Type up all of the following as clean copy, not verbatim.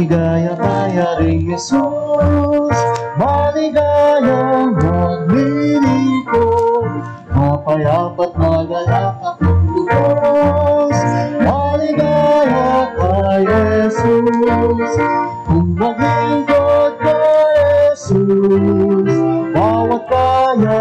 maligaya kaya rin Jesus, maligayang maglilingkod, mapayapa't magalak akong lubos. Maligaya kay Jesus, kung maglingkod kay Jesus, bawat kaya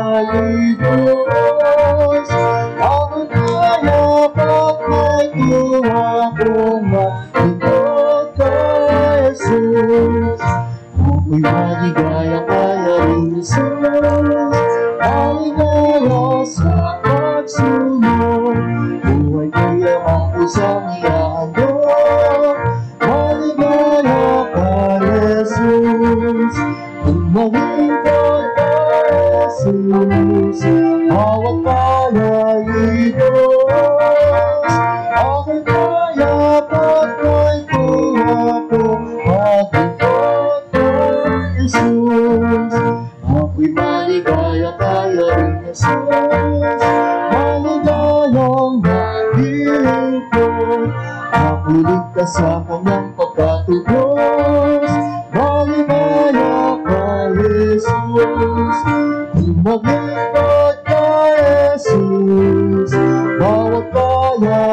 ibos. Ang kaya ba't may tuwa kung maglingkod kay Jesus? Ako'y maligaya kaya rin Jesus, maligaya sa pagsunod, buhay ko'y lamang pusang ihahandog. Maligaya kay Jesus, kung maglingkod kay Jesus, bawat kaya ibos. Ako'y kaya ba't may tuwa kung maglingkod kay Jesus? Ako'y maligaya kaya rin Jesus, maligayang maglilingkod, ako'y ligtas sa kanyang pagkatubos. Maligaya kay Jesus, kung maglingkod kay Jesus, bawat kaya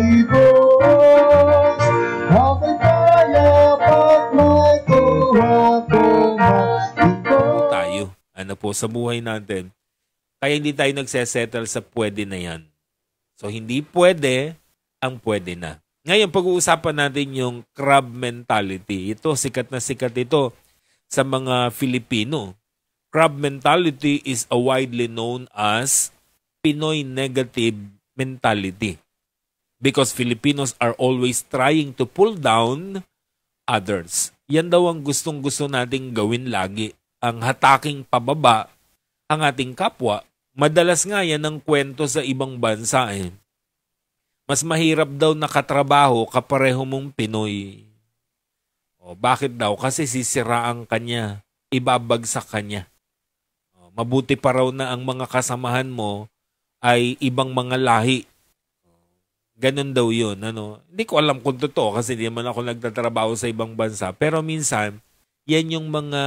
ibos. Ako'y kaya ba't may tuwa kung maglingkod. Tayo, ano po, sa buhay natin, kaya hindi tayo nagsesettle sa pwede na yan. So, hindi pwede ang pwede na. Ngayon, pag-uusapan natin yung crab mentality. Ito, sikat na sikat ito sa mga Filipino. Crab mentality is a widely known as Pinoy negative mentality. Because Filipinos are always trying to pull down others. Yan daw ang gustong-gusto nating gawin lagi. Ang hataking pababa ang ating kapwa. Madalas nga yan ang kwento sa ibang bansa eh. Mas mahirap daw nakatrabaho kapareho mong Pinoy. O, bakit daw? Kasi sisiraan kanya, ibabagsak kanya. O, mabuti pa raw na ang mga kasamahan mo ay ibang mga lahi. Ganun daw yun. Ano? Hindi ko alam kung totoo kasi hindi naman ako nagtatrabaho sa ibang bansa. Pero minsan, yan yung mga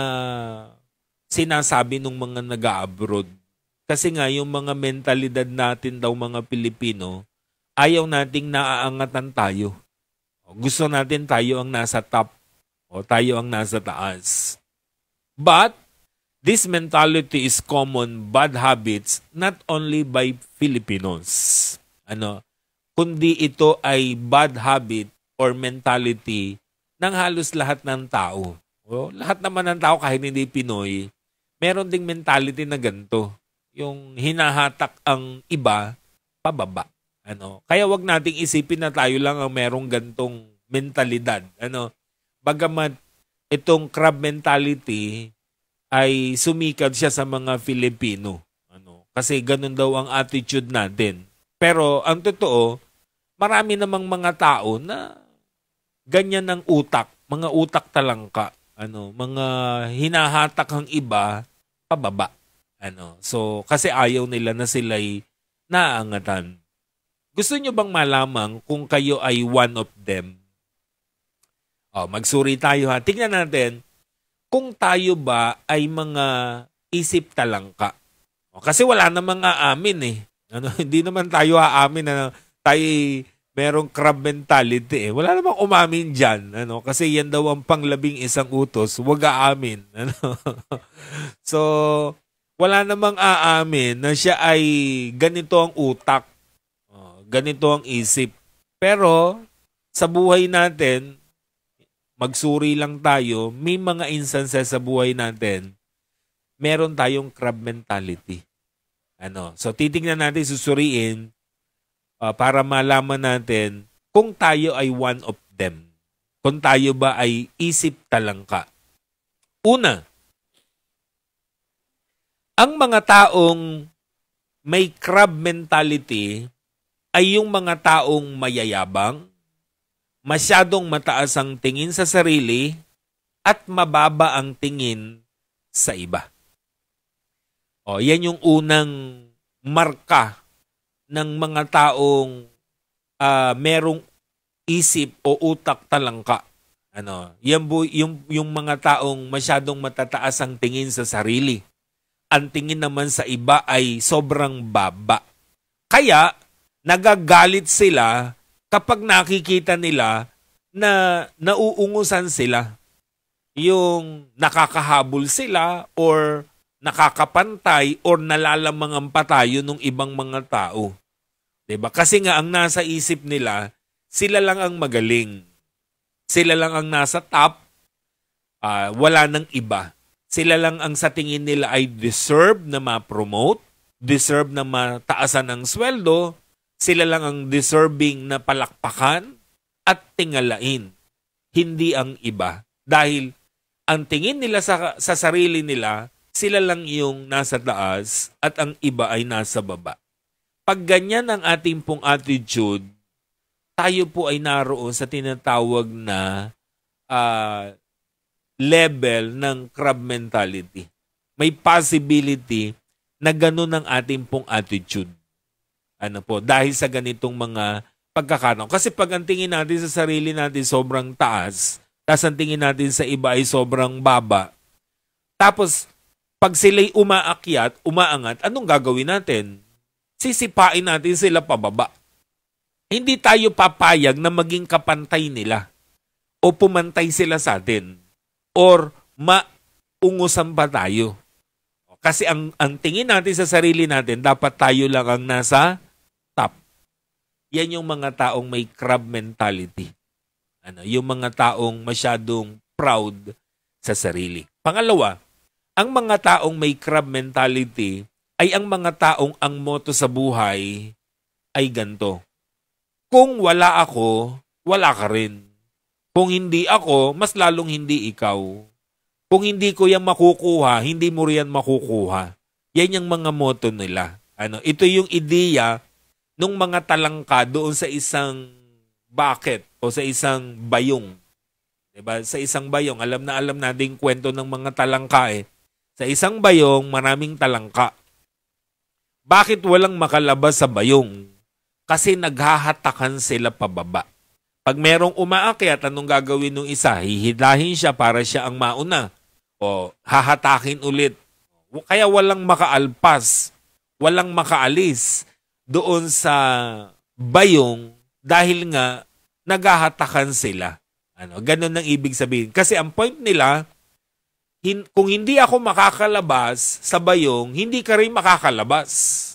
sinasabi ng mga nag-abroad. Kasi nga, yung mga mentalidad natin daw mga Pilipino, ayaw nating naaangatan tayo. O, gusto natin tayo ang nasa top o tayo ang nasa taas. But, this mentality is common bad habits not only by Filipinos. Kundi ito ay bad habit or mentality ng halos lahat ng tao. O, lahat naman ng tao kahit hindi Pinoy, meron ding mentality na ganito. Yung hinahatak ang iba pababa. Kaya wag nating isipin na tayo lang ang merong gantong mentalidad. Bagamat itong crab mentality ay sumikat siya sa mga Filipino. Kasi ganun daw ang attitude natin. Pero ang totoo, marami namang mga tao na ganyan ang utak, mga utak talangka, mga hinahatak ang iba pababa. So kasi ayaw nila na sila'y naaangatan. Gusto nyo bang malamang kung kayo ay one of them? Magsuri tayo ha. Tingnan natin kung tayo ba ay mga isip talangka. Kasi wala namang aamin eh. Hindi naman tayo aamin na tayo merong crab mentality eh. Wala namang umamin dyan. Kasi yan daw ang pang-11 utos. Huwag aamin. So, wala namang aamin na siya ay ganito ang utak. Ganito ang isip. Pero, sa buhay natin, magsuri lang tayo, may mga instances sa buhay natin, meron tayong crab mentality. So, titingnan natin, susuriin, para malaman natin kung tayo ay one of them. Kung tayo ba ay isip talangka. Una, ang mga taong may crab mentality ay yung mga taong mayayabang, masyadong mataas ang tingin sa sarili, at mababa ang tingin sa iba. Yan yung unang marka ng mga taong merong isip o utak talangka. Yan po yung mga taong masyadong matataas ang tingin sa sarili. Ang tingin naman sa iba ay sobrang baba. Kaya nagagalit sila kapag nakikita nila na nauungusan sila. Yung nakakahabol sila or nakakapantay or nalalamangan pa tayo ng ibang mga tao. 'Di ba? Kasi nga ang nasa isip nila, sila lang ang magaling. Sila lang ang nasa top, wala nang iba. Sila lang ang sa tingin nila ay deserve na ma-promote, deserve na mataasan ng sweldo, sila lang ang deserving na palakpakan at tingalain. Hindi ang iba. Dahil ang tingin nila sa sarili nila, sila lang yung nasa taas at ang iba ay nasa baba. Pag ganyan ang ating pong attitude, tayo po ay naroon sa tinatawag na level ng crab mentality. May possibility na ganun ang ating pong attitude. Dahil sa ganitong mga pagkakataon. Kasi pag ang tingin natin sa sarili natin sobrang taas, tapos ang tingin natin sa iba ay sobrang baba, tapos pag sila'y umaakyat, umaangat, anong gagawin natin? Sisipain natin sila pababa. Hindi tayo papayag na maging kapantay nila o pumantay sila sa atin or maungusan pa tayo. Kasi ang tingin natin sa sarili natin, dapat tayo lang ang nasa top. Yan yung mga taong may crab mentality. Yung mga taong masyadong proud sa sarili. Pangalawa, ang mga taong may crab mentality ay ang mga taong ang motto sa buhay ay ganito. Kung wala ako, wala ka rin. Kung hindi ako, mas lalong hindi ikaw. Kung hindi ko yan makukuha, hindi mo riyan makukuha. Yan yung mga motto nila. Ito yung ideya ng mga talangka doon sa isang bucket o sa isang bayong. Diba? Sa isang bayong, alam natin kwento ng mga talangka eh. Sa isang bayong, maraming talangka. Bakit walang makalabas sa bayong? Kasi naghahatakan sila pababa. Pag merong umaakyat, anong gagawin ng isa? Hihilahin siya para siya ang mauna. O hahatakin ulit. Kaya walang makaalpas, walang makaalis doon sa bayong dahil nga naghahatakan sila. Ganun ang ibig sabihin. Kasi ang point nila, kung hindi ako makakalabas sa bayong, hindi ka rin makakalabas.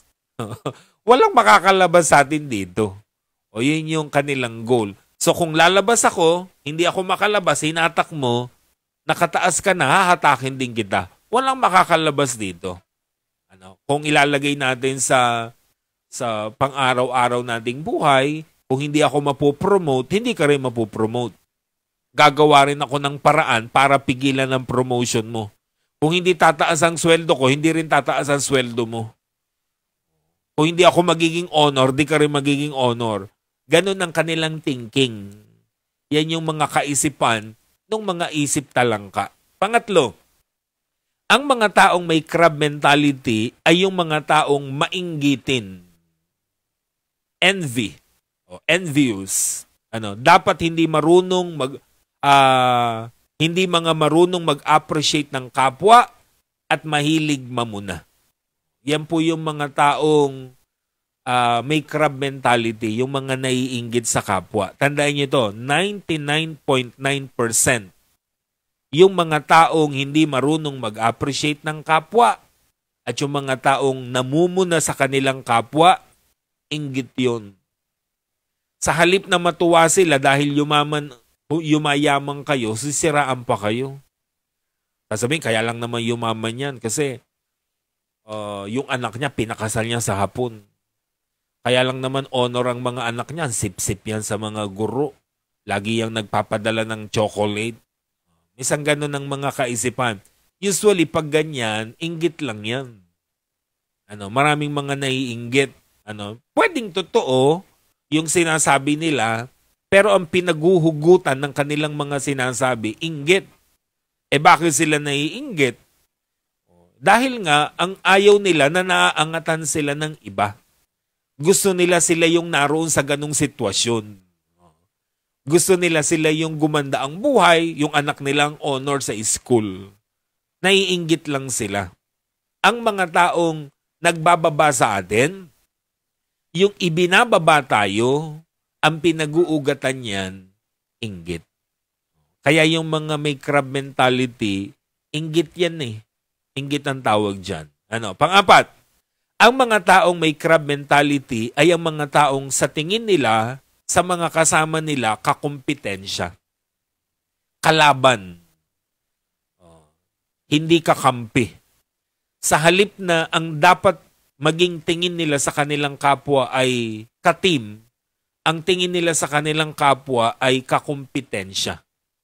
Walang makakalabas sa atin dito. O yun yung kanilang goal. So kung lalabas ako, hindi ako makalabas, hinatak mo, nakataas ka na, hahatakin din kita. Walang makakalabas dito. Kung ilalagay natin sa pang-araw-araw nating buhay, kung hindi ako mapopromote, hindi ka rin mapopromote. Gagawa rin ako ng paraan para pigilan ang promotion mo. Kung hindi tataas ang sweldo ko, hindi rin tataas ang sweldo mo. Kung hindi ako magiging honor, di ka rin magiging honor. Ganun ang kanilang thinking. Yan yung mga kaisipan ng mga isip talangka. Pangatlo, ang mga taong may crab mentality ay yung mga taong mainggitin. Envy. O envious. Dapat hindi marunong hindi mga marunong mag-appreciate ng kapwa at mahilig mamuna. Yan po yung mga taong may crab mentality, yung mga naiinggit sa kapwa. Tandaan niyo ito, 99.9% yung mga taong hindi marunong mag-appreciate ng kapwa at yung mga taong namumuna sa kanilang kapwa, inggit yun. Sa halip na matuwa sila dahil yumayaman kayo, sisiraan pa kayo. Sasabihin, kaya lang naman yumaman yan kasi yung anak niya, pinakasal niya sa hapon. Kaya lang naman honor ang mga anak niya, sip-sip yan sa mga guro. Lagi yung nagpapadala ng chocolate. Isang ganun ang mga kaisipan. Usually, pag ganyan, inggit lang yan. Maraming mga naiinggit. Pwedeng totoo yung sinasabi nila, pero ang pinaguhugutan ng kanilang mga sinasabi, inggit. Bakit sila naiinggit? Dahil nga, ang ayaw nila na naaangatan sila ng iba. Gusto nila sila yung naroon sa ganung sitwasyon. Gusto nila sila yung gumanda ang buhay, yung anak nilang honor sa school. Naiinggit lang sila. Ang mga taong nagbababa sa atin, yung ibinababa tayo, ang pinag-uugatan niyan, inggit. Kaya yung mga may crab mentality, inggit yan eh. Inggit ang tawag dyan. Pang-apat, ang mga taong may crab mentality ay ang mga taong sa tingin nila, sa mga kasama nila, kakumpetensya. Kalaban. Hindi kakampi. Sa halip na ang dapat maging tingin nila sa kanilang kapwa ay ka-team, ang tingin nila sa kanilang kapwa ay kakumpetensya.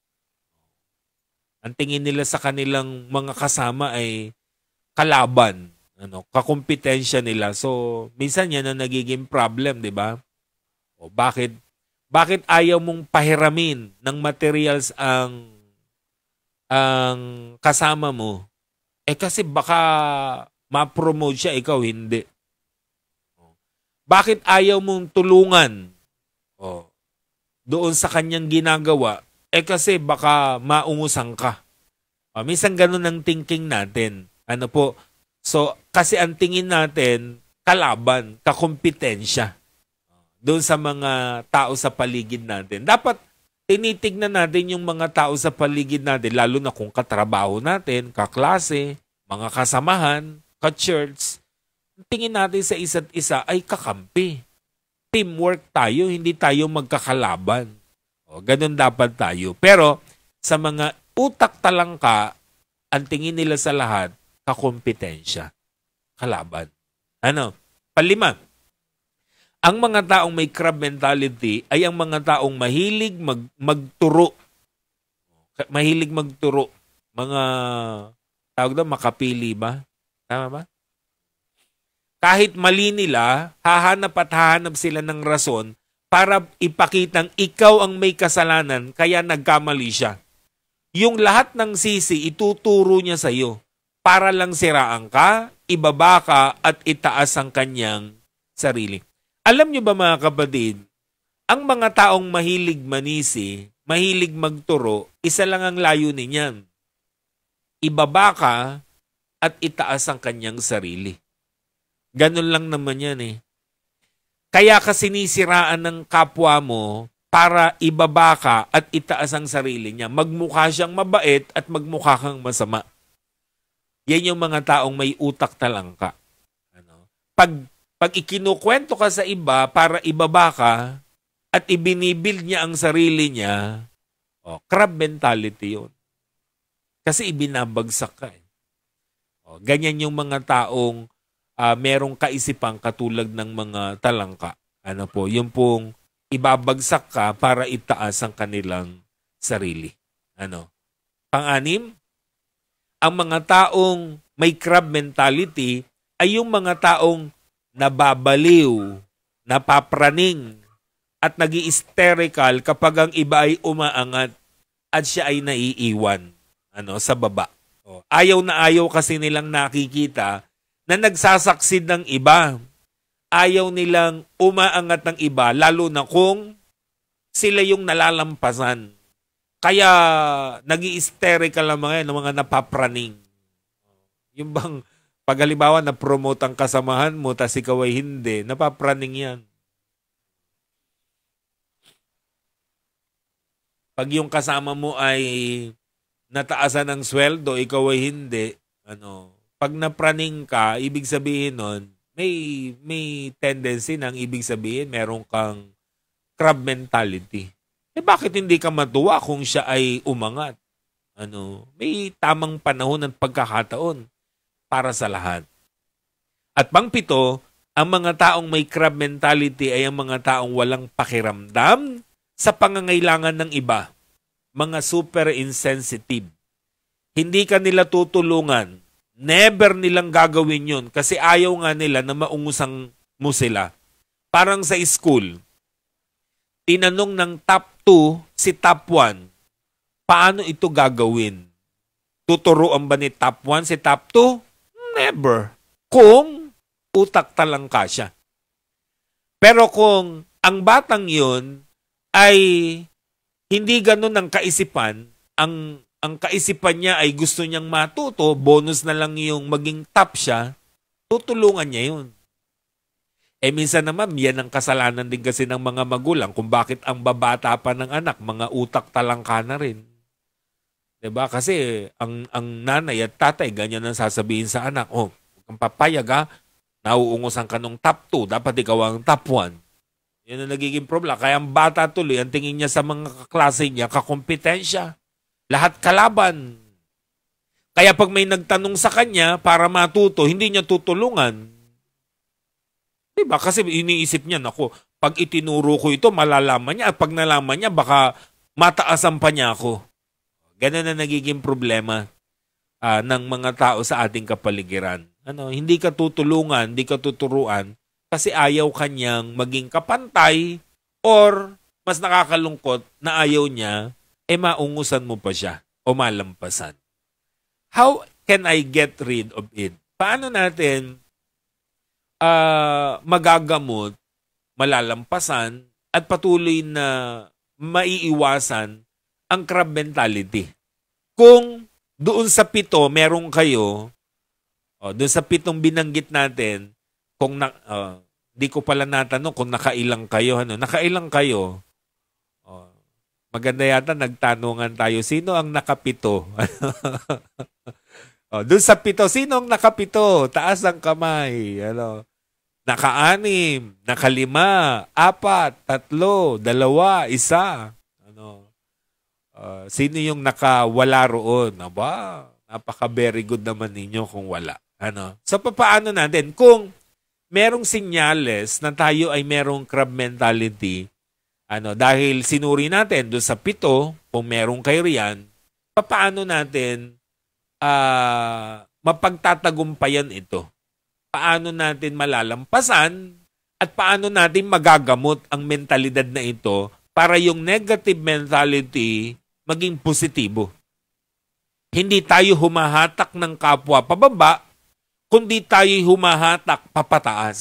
Ang tingin nila sa kanilang mga kasama ay kalaban, kakumpetensya nila. So, minsan yan ang nagiging problem, di ba? O bakit ayaw mong pahiramin ng materials ang kasama mo? Kasi baka ma-promote siya, ikaw hindi. Bakit ayaw mong tulungan doon sa kanyang ginagawa? Kasi baka maungusan ka. Minsan ganun ang thinking natin. So, kasi ang tingin natin, kalaban, kakumpetensya doon sa mga tao sa paligid natin. Dapat tinitignan natin yung mga tao sa paligid natin, lalo na kung katrabaho natin, kaklase, mga kasamahan, ka-church. Tingin natin sa isa't isa ay kakampi. Teamwork tayo, hindi tayo magkakalaban. Ganun dapat tayo. Pero sa mga utak talangka, ang tingin nila sa lahat, kakumpetensya. Kalaban. Palima. Ang mga taong may crab mentality ay ang mga taong mahilig magturo. Mahilig magturo. Mga, tawag daw, makapili ba? Tama ba? Kahit mali nila, hahanap sila ng rason para ipakitang ikaw ang may kasalanan kaya nagkamali siya. Yung lahat ng sisi, ituturo niya sa iyo para lang siraan ka, ibaba ka at itaas ang kanyang sarili. Alam niyo ba mga kapatid, ang mga taong mahilig manisi, mahilig magturo, isa lang ang layunin niyan. Ibaba ka at itaas ang kanyang sarili. Ganun lang naman yan eh. Kaya ka sinisiraan ng kapwa mo para ibaba ka at itaas ang sarili niya. Magmukha siyang mabait at magmukha kang masama. Yan yung mga taong may utak talangka. Pag ikinukwento ka sa iba para ibaba ka at ibinibuild niya ang sarili niya, crab mentality yun. Kasi ibinabagsak ka eh. Ganyan yung mga taong merong kaisipang katulad ng mga talangka. Yung pong ibabagsak ka para itaas ang kanilang sarili. Pang-anim, ang mga taong may crab mentality ay yung mga taong nababaliw, napapraning, at nag-i-hysterical kapag ang iba ay umaangat at siya ay naiiwan sa baba. Ayaw na ayaw kasi nilang nakikita na nagsasaksid ng iba. Ayaw nilang umaangat ng iba, lalo na kung sila yung nalalampasan. Kaya nag-i-hysterical ang mga napapraning. Yung bang pag halimbawa na-promote ang kasamahan mo, tas ikaw ay hindi, napapraning yan. Pag yung kasama mo ay nataasan ng sweldo, ikaw ay hindi, pag napraning ka, ibig sabihin nun, may tendency ng ibig sabihin, meron kang crab mentality. Bakit hindi ka matuwa kung siya ay umangat? May tamang panahon at pagkakataon para sa lahat. At pang-pito, ang mga taong may crab mentality ay ang mga taong walang pakiramdam sa pangangailangan ng iba. Mga super insensitive. Hindi ka nila tutulungan. Never nilang gagawin yun kasi ayaw nga nila na maungusang mo sila. Parang sa school, tinanong ng top 2 si top 1, paano ito gagawin? Tuturuan ba ni top 1 si top 2? Never. Kung utak talangka siya. Pero kung ang batang yun ay Hindi ganun ang kaisipan. Ang kaisipan niya ay gusto niyang matuto, bonus na lang yung maging top siya, tutulungan niya yun. Minsan naman, yan ang kasalanan din kasi ng mga magulang kung bakit ang babata pa ng anak, mga utak talangka na rin. Diba? Kasi ang nanay at tatay, ganyan ang sasabihin sa anak, huwag kang papayag ha, nauungusan ka ng top 2, dapat ikaw ang top 1. Yan ang nagiging problema. Kaya ang bata tuloy, ang tingin niya sa mga kaklase niya, kakompetensya. Lahat kalaban. Kaya pag may nagtanong sa kanya para matuto, hindi niya tutulungan. Diba? Kasi iniisip niya, naku, pag itinuro ko ito, malalaman niya. At pag nalaman niya, baka mataasan pa niya ako. Ganun na nagiging problema ng mga tao sa ating kapaligiran. Hindi ka tutulungan, hindi ka tuturuan kasi ayaw kanyang maging kapantay or mas nakakalungkot na ayaw niya, maungusan mo pa siya o malampasan. How can I get rid of it? Paano natin magagamot, malalampasan, at patuloy na maiiwasan ang crab mentality? Kung doon sa 7 meron kayo, doon sa 7 binanggit natin, kung di ko pala natanong kung nakailang kayo. Nakailang kayo? Maganda yata nagtanungan tayo. Sino ang nakapito? Doon sa 7, sino ang nakapito? Taas ang kamay. Naka-6, naka-5, 4, 3, 2, 1. Sino yung nakawala roon? Aba, napaka-very good naman ninyo kung wala. So, paano natin? Kung merong sinyales na tayo ay merong crab mentality, dahil sinuri natin doon sa 7, kung merong kayo riyan, paano natin mapagtatagumpayan ito? Paano natin malalampasan at paano natin magagamot ang mentalidad na ito para yung negative mentality maging positibo? Hindi tayo humahatak ng kapwa pababa, kundi tayo humahatak papataas.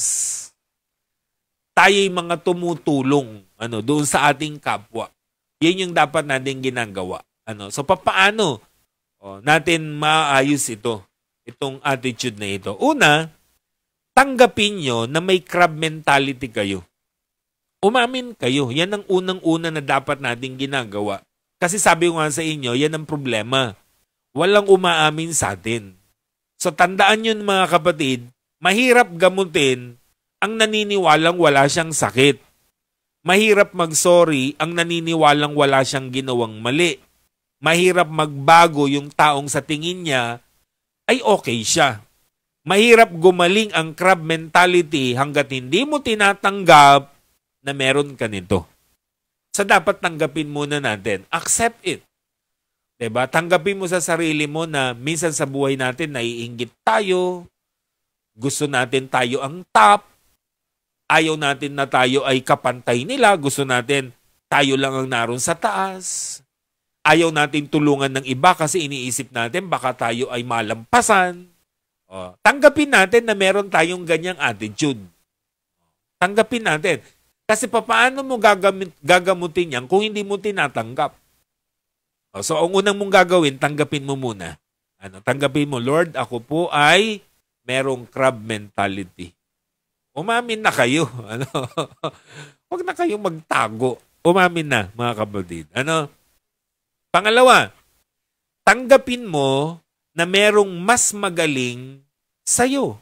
Tayo'y mga tumutulong doon sa ating kapwa. Yan yung dapat natin ginagawa. So paano natin maayos itong attitude na ito? Una, tanggapin nyo na may crab mentality kayo. Umamin kayo. Yan ang unang-una na dapat natin ginagawa. Kasi sabi ko nga sa inyo, yan ang problema. Walang umaamin sa atin. So tandaan yun mga kapatid, mahirap gamutin ang naniniwalang wala siyang sakit. Mahirap mag-sorry ang naniniwalang wala siyang ginawang mali. Mahirap magbago yung taong sa tingin niya ay okay siya. Mahirap gumaling ang crab mentality hanggat hindi mo tinatanggap na meron ka nito. So dapat tanggapin muna natin. Accept it. Diba? Tanggapin mo sa sarili mo na minsan sa buhay natin naiinggit tayo. Gusto natin tayo ang top. Ayaw natin na tayo ay kapantay nila. Gusto natin tayo lang ang naroon sa taas. Ayaw natin tulungan ng iba kasi iniisip natin baka tayo ay malampasan. Tanggapin natin na meron tayong ganyang attitude. Tanggapin natin. Kasi paano mo gagamutin yan kung hindi mo tinatanggap? So, ang unang mong gagawin, tanggapin mo muna. Tanggapin mo, Lord, ako po ay merong crab mentality. Umamin na kayo. Huwag na kayong magtago. Umamin na, mga kapatid. Pangalawa, tanggapin mo na merong mas magaling sa'yo.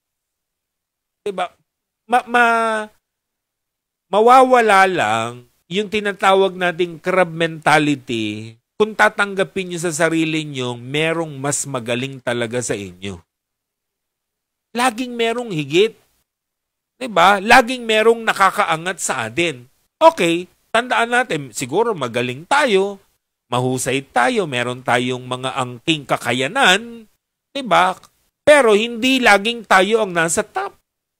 Diba? Mawawala lang yung tinatawag nating crab mentality kung tatanggapin nyo sa sarili nyo merong mas magaling talaga sa inyo. Laging merong higit. Diba? Laging merong nakakaangat sa atin. Okay, tandaan natin, siguro magaling tayo, mahusay tayo, meron tayong mga angking kakayanan, diba? Pero hindi laging tayo ang nasa top.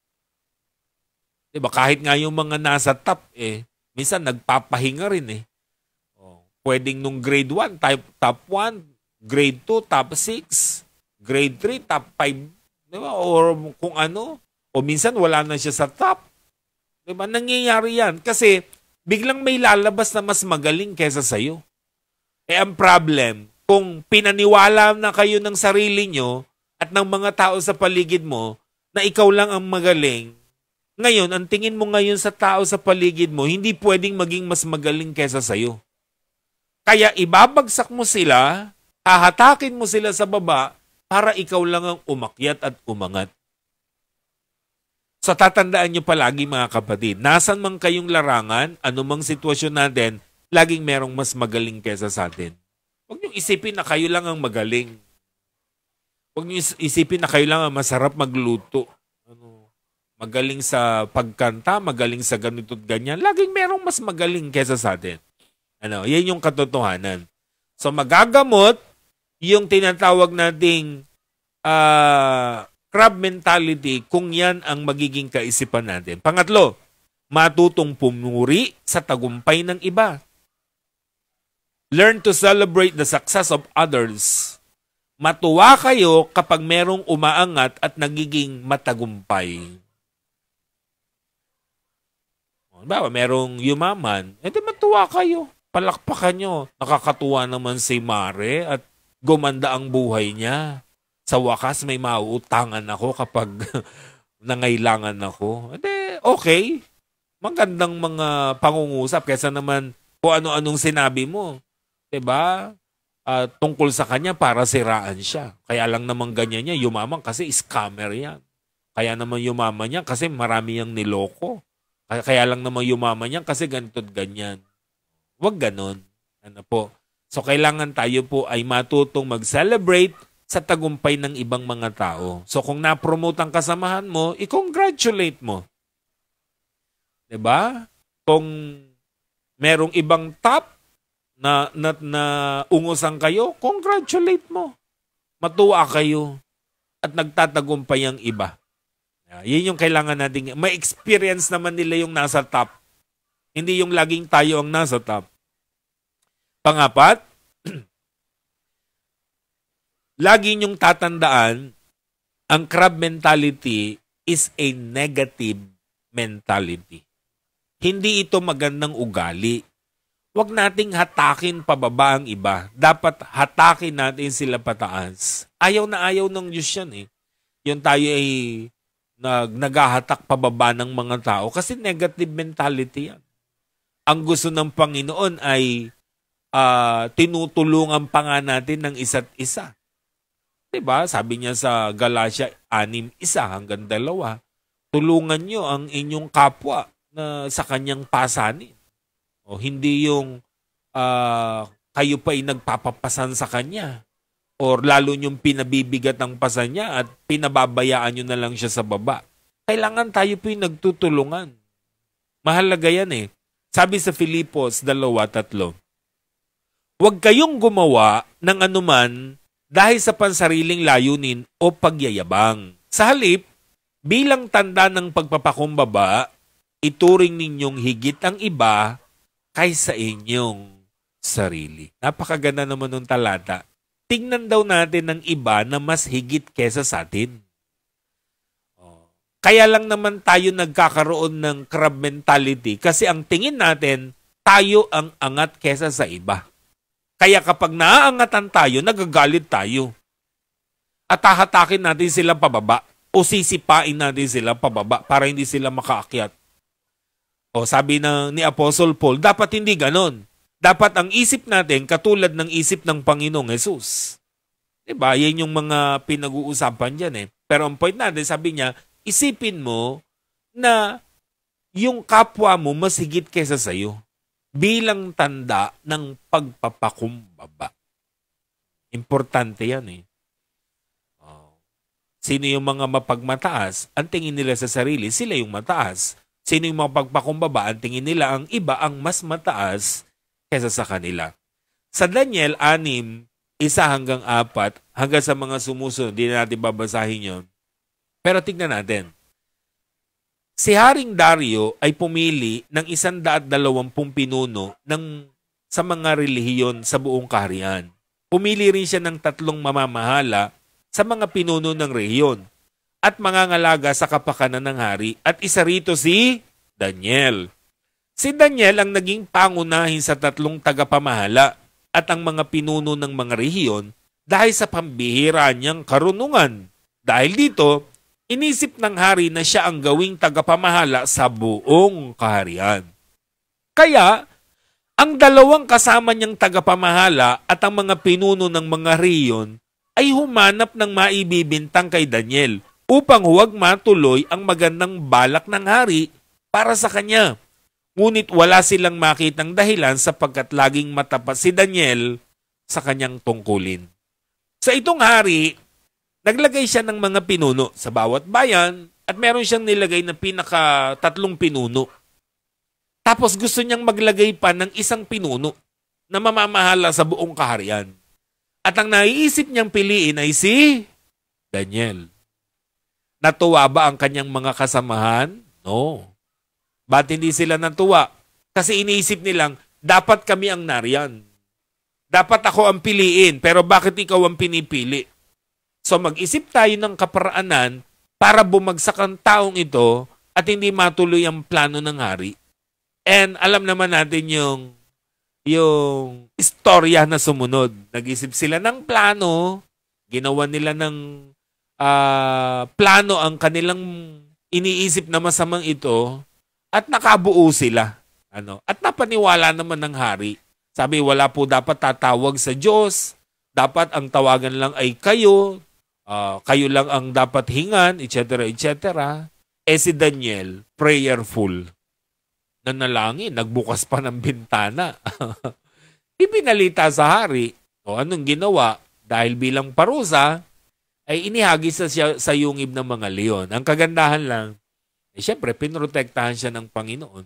Diba? Kahit nga yung mga nasa top, minsan nagpapahinga rin . Pwedeng nung grade 1, top 1, grade 2, top 6, grade 3, top 5, diba? Or kung ano, o minsan wala na siya sa top. Diba? Nangyayari yan. Kasi biglang may lalabas na mas magaling kesa sa'yo. Ang problem, kung pinaniwala na kayo ng sarili nyo at ng mga tao sa paligid mo na ikaw lang ang magaling, ngayon, ang tingin mo ngayon sa tao sa paligid mo, hindi pwedeng maging mas magaling kesa sa'yo. Kaya ibabagsak mo sila, hahatakin mo sila sa baba para ikaw lang ang umakyat at umangat. So tatandaan nyo palagi mga kapatid, nasan man kayong larangan, anumang sitwasyon natin, laging merong mas magaling kesa sa atin. Huwag nyo isipin na kayo lang ang magaling. Huwag nyo isipin na kayo lang ang masarap magluto. Magaling sa pagkanta, magaling sa ganito at ganyan. Laging merong mas magaling kesa sa atin. Yan yung katotohanan. So magagamot yung tinatawag nating crab mentality kung yan ang magiging kaisipan natin. Pangatlo, matutong pumuri sa tagumpay ng iba. Learn to celebrate the success of others. Matuwa kayo kapag merong umaangat at nagiging matagumpay. Bawa, merong yumaman, edi matuwa kayo. Palakpakan nyo. Nakakatuwa naman si Mare at gumanda ang buhay niya. Sa wakas, may mauutangan ako kapag nangailangan ako. Edi, okay. Magandang mga pangungusap kaysa naman kung ano-anong sinabi mo. Diba? Tungkol sa kanya para siraan siya. Kaya lang naman ganyan niya, yumaman kasi scammer yan. Kaya naman yumaman niya kasi marami yang niloko. Kaya lang naman yumaman niya kasi ganito at ganyan. Huwag ganon. So kailangan tayo po ay matutong mag-celebrate sa tagumpay ng ibang mga tao. So kung na-promote ang kasamahan mo, i-congratulate mo. 'Di ba? Kung merong ibang top na ungusan kayo, congratulate mo. Matuwa kayo at nagtatagumpay ang iba. Yun yung kailangan natin. May experience naman nila yung nasa top. Hindi yung laging tayo ang nasa top. Pangapat, lagi niyong tatandaan, ang crab mentality is a negative mentality. Hindi ito magandang ugali. Huwag nating hatakin pababa ang iba. Dapat hatakin natin sila pataas. Ayaw na ayaw ng Diyos yan eh. Yung tayo ay naghahatak pababa ng mga tao kasi negative mentality yan. Ang gusto ng Panginoon ay tinutulungan pa nga natin ng isa't isa. Diba? Sabi niya sa Galatia 6:1-2, tulungan nyo ang inyong kapwa na sa kanyang pasanin. O hindi yung kayo pa ay nagpapapasan sa kanya. Or lalo niyong pinabibigat ang pasan niya at pinababayaan niyo na lang siya sa baba. Kailangan tayo po yung nagtutulungan. Mahalaga yan eh. Sabi sa Filipos 2:3, huwag kayong gumawa ng anuman dahil sa pansariling layunin o pagyayabang. Sa halip, bilang tanda ng pagpapakumbaba, ituring ninyong higit ang iba kaysa inyong sarili. Napakaganda naman ng talata. Tingnan daw natin ng iba na mas higit kesa sa atin. Kaya lang naman tayo nagkakaroon ng crab mentality kasi ang tingin natin, tayo ang angat kesa sa iba. Kaya kapag naaangatan tayo, nagagalit tayo. At hahatakin natin sila pababa o sisipain natin sila pababa para hindi sila makaakyat. O sabi ni Apostle Paul, dapat hindi ganon. Dapat ang isip natin katulad ng isip ng Panginoong Jesus. Diba? Yan yung mga pinag-uusapan dyan eh. Pero ang point natin, sabi niya, isipin mo na yung kapwa mo mas higit kesa sa'yo bilang tanda ng pagpapakumbaba. Importante yan eh. Sino yung mga mapagmataas? Ang tingin nila sa sarili, sila yung mataas. Sino yung mapagpakumbaba? Ang tingin nila, ang iba ang mas mataas kesa sa kanila. Sa Daniel 6:1-4, hanggang sa mga sumusunod, hindi na natin babasahin yun. Pero tignan natin. Si Haring Dario ay pumili ng 120 pinuno sa mga relihiyon sa buong kaharian. Pumili rin siya ng 3 mamamahala sa mga pinuno ng rehiyon at mangangalaga sa kapakanan ng hari at isa rito si Daniel. Si Daniel ang naging pangunahin sa tatlong tagapamahala at ang mga pinuno ng mga rehiyon dahil sa pambihira niyang karunungan. Dahil dito, inisip ng hari na siya ang gawing tagapamahala sa buong kaharian. Kaya, ang dalawang kasama niyang tagapamahala at ang mga pinuno ng mga rehiyon ay humanap ng maibibintang kay Daniel upang huwag matuloy ang magandang balak ng hari para sa kanya. Ngunit wala silang makitang dahilan sapagkat laging matapat si Daniel sa kanyang tungkulin. Sa itong hari, naglagay siya ng mga pinuno sa bawat bayan at meron siyang nilagay na pinaka-tatlong pinuno. Tapos gusto niyang maglagay pa ng isang pinuno na mamamahala sa buong kaharian. At ang naiisip niyang piliin ay si Daniel. Natuwa ba ang kanyang mga kasamahan? No. Ba't hindi sila natuwa? Kasi iniisip nilang, dapat kami ang nariyan. Dapat ako ang piliin, pero bakit ikaw ang pinipili? So mag-isip tayo ng kaparaanan para bumagsak ang taong ito at hindi matuloy ang plano ng hari. And alam naman natin yung istorya na sumunod. Nag-isip sila ng plano, ginawa nila ng plano ang kanilang iniisip na masamang ito, at nakabuo sila. At napaniwala naman ng hari. Sabi, wala po dapat tatawag sa Diyos. Dapat ang tawagan lang ay kayo. Kayo lang ang dapat hingan, etc. etc. Si Daniel, prayerful. Nanalangin, nagbukas pa ng bintana. Ipinalita sa hari. Anong ginawa? Dahil bilang parusa, ay inihagis siya sa yungib ng mga leon. Ang kagandahan lang, siyempre, pinrotektahan siya ng Panginoon.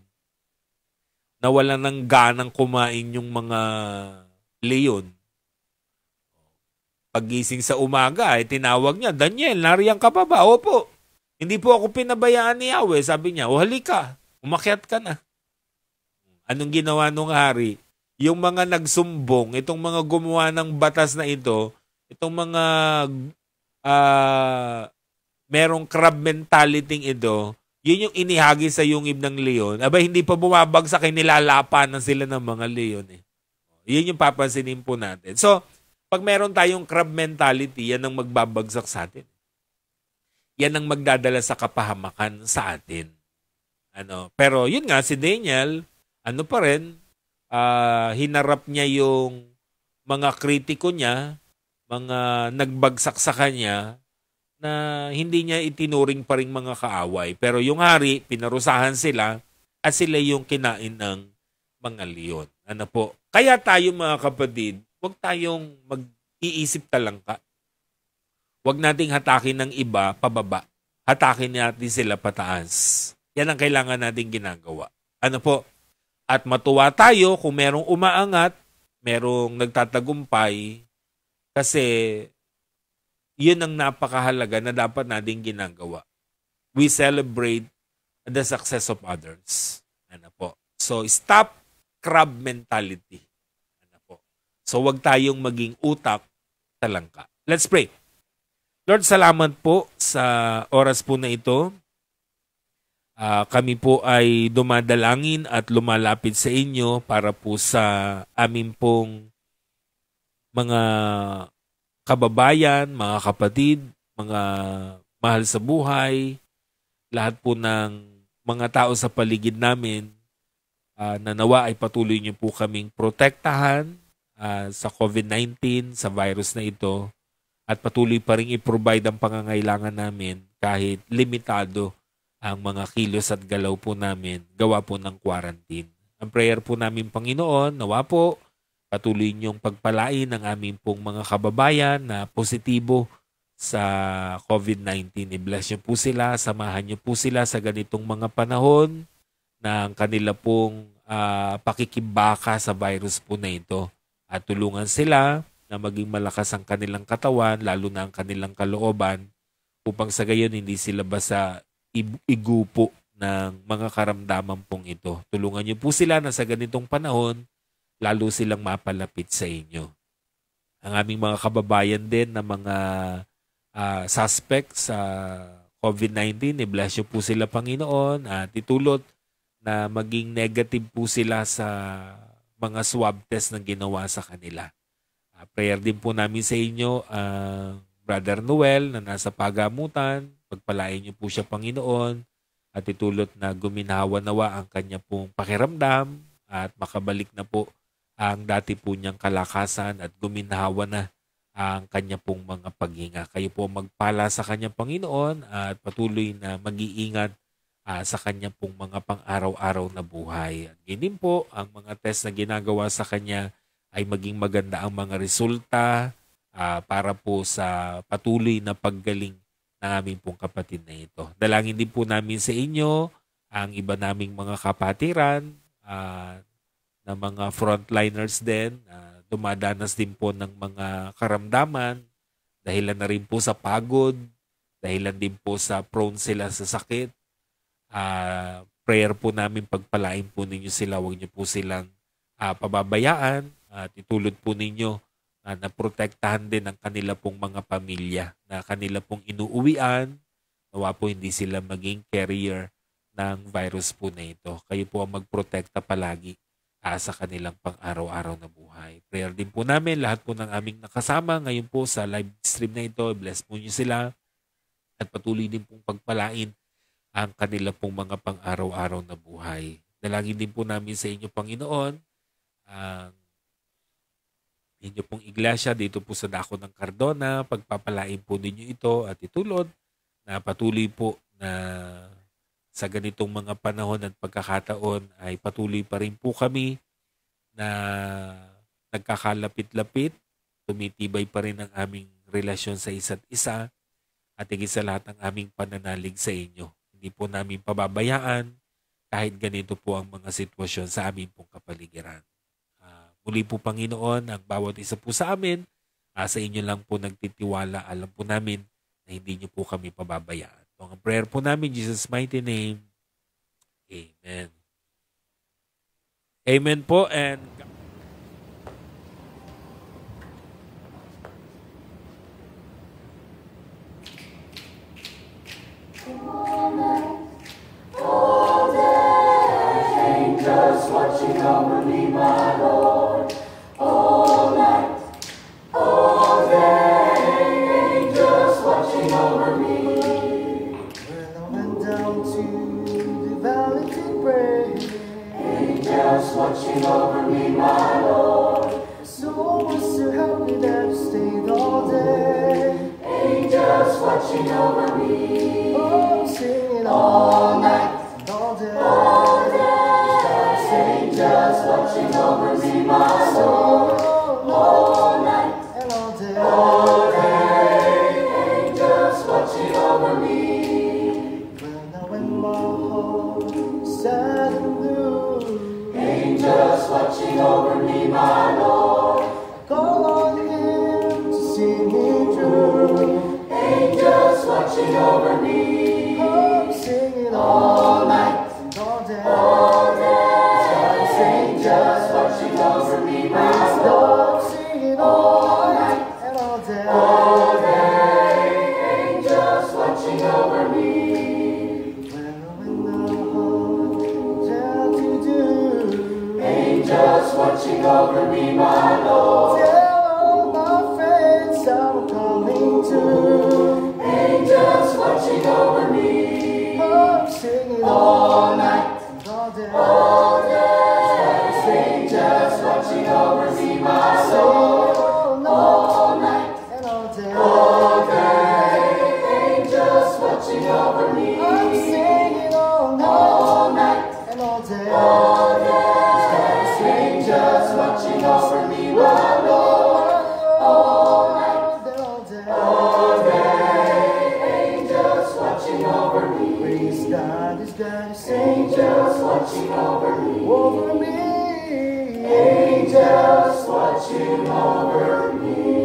Nawala ng ganang kumain yung mga leon. Paggising sa umaga, tinawag niya, Daniel, nariyan ka pa ba? Opo. Hindi po ako pinabayaan ni Yahweh. Sabi niya, halika, umakyat ka na. Anong ginawa nung hari? Yung mga nagsumbong, itong mga gumawa ng batas na ito, itong mga merong crab mentality ito, yun yung inihagi sa yungib ng leon. Aba, hindi pa bumabagsak, nilalapanan sila ng mga leon. Yun yung papansinin po natin. So, pag meron tayong crab mentality, yan ang magbabagsak sa atin. Yan ang magdadala sa kapahamakan sa atin. Pero yun nga, si Daniel, pa rin, hinarap niya yung mga kritiko niya, mga nagbagsak sa kanya, na hindi niya itinuring pa rin mga kaaway. Pero yung hari, pinarusahan sila at sila yung kinain ng mga leon. Kaya tayo mga kapatid, huwag tayong mag-iisip talangka. Huwag nating hatakin ng iba pababa. Hatakin natin sila pataas. Yan ang kailangan nating ginagawa. At matuwa tayo kung merong umaangat, merong nagtatagumpay, kasi yun ang napakahalaga na dapat nating ginagawa. We celebrate the success of others. So, stop crab mentality. So, wag tayong maging utak talangka. Let's pray. Lord, salamat po sa oras po na ito. Kami po ay dumadalangin at lumalapit sa inyo para po sa amin pong mga kababayan, mga kapatid, mga mahal sa buhay, lahat po ng mga tao sa paligid namin, na nawa ay patuloy niyo po kaming protektahan sa COVID-19, sa virus na ito, at patuloy pa rin i-provide ang pangangailangan namin kahit limitado ang mga kilos at galaw po namin, gawa po ng quarantine. Ang prayer po namin, Panginoon, nawa po patuloy niyong pagpalain ang aming pong mga kababayan na positibo sa COVID-19. I-bless niyo po sila, samahan niyo po sila sa ganitong mga panahon na ang kanila pong pakikibaka sa virus po na ito. At tulungan sila na maging malakas ang kanilang katawan, lalo na ang kanilang kalooban, upang sa gayon hindi sila basta igupo ng mga karamdaman pong ito. Tulungan niyo po sila na sa ganitong panahon, lalo silang mapalapit sa inyo. Ang aming mga kababayan din na mga suspects sa COVID-19, i-bless niyo po sila, Panginoon, at itulot na maging negative po sila sa mga swab test na ginawa sa kanila. Prayer din po namin sa inyo, Brother Noel na nasa pagamutan. Pagpalain niyo po siya, Panginoon, at itulot na guminhawa nawa ang kanya pong pakiramdam at makabalik na po ang dati po niyang kalakasan at guminhawa na ang kanya pong mga paghinga. Kayo po magpala sa kanya, Panginoon, at patuloy na mag-iingat sa kanya pong mga pang-araw-araw na buhay. At ganun po, ang mga test na ginagawa sa kanya ay maging maganda ang mga resulta para po sa patuloy na paggaling ng aming pong kapatid na ito. Dalangin din po namin sa inyo ang iba naming mga kapatiran na mga frontliners din. Dumadanas din po ng mga karamdaman dahilan na rin po sa pagod, dahilan din po sa prone sila sa sakit. Prayer po namin, pagpalain po ninyo sila, huwag niyo po silang pababayaan at itulot po ninyo na protektahan din ang kanila pong mga pamilya na kanila pong inuuwian, nawa po hindi sila maging carrier ng virus po na ito. Kayo po ang magprotekta palagi sa kanilang pang-araw-araw na buhay. Prayer din po namin, lahat po ng aming nakasama ngayon po sa live stream na ito, bless po niyo sila at patuloy din pong pagpalain ang kanila pong mga pang-araw-araw na buhay. Dalangin din po namin sa inyo, Panginoon, ang inyo pong iglesia dito po sa Dako ng Cardona, pagpapalain po ninyo ito at itulod na patuloy po na sa ganitong mga panahon at pagkakataon ay patuloy pa rin po kami na nagkakalapit-lapit, tumitibay pa rin ang aming relasyon sa isa't isa at higit sa lahat ang aming pananalig sa inyo. Hindi po namin pababayaan kahit ganito po ang mga sitwasyon sa aming pong kapaligiran. Muli po, Panginoon, ang bawat isa po sa amin, sa inyo lang po nagtitiwala. Alam po namin na hindi niyo po kami pababayaan. So, ang prayer po namin, Jesus' mighty name. Amen. Amen po, and angels watching over me, my Lord, all night, all day, angels watching over me. When I went down to the valley to pray, Angels watching over me, my Lord, so was to help me that I stayed all day. angels watching over me, Oh, singing all night, all day. all day. Angels watching over me, my Lord, all night, And all day. all day. Angels watching over me. When my heart sad and blue, Angels watching over me, my Lord, call on Him to see me through. angels watching over me, I'm singing all night, all day. all day. Angels watching over me, my Lord, I'm singing all night and all day. all day. Angels watching over me, When the heart tell to do, angels watching over me, my Lord, tell all my friends I'm coming to. angels watching over me, I'm singing all night, all day. all day. Angels watching over me, my Lord, all night, and all day. all day. Angels watching over me, I'm singing all night, and all day. all day. Angels watching over me, my Lord, all night, and all day. all day. Angels watching over me, Praise God is God, angels watching over me, over me. angels watching over me.